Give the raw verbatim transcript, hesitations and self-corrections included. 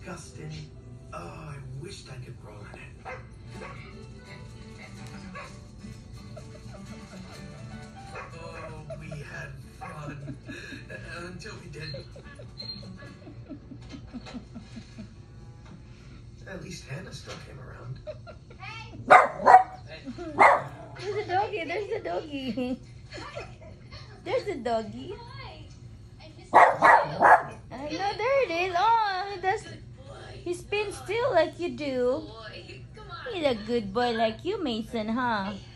disgusting. Oh, I wished I could roll in it. Oh, we had fun. Uh, until we didn't. At least Hannah still came around. There's a doggy. There's a doggy. There's a doggy. I know, there it is. Oh, he does. He spins still like you do. He's a good boy like you, Mason, huh?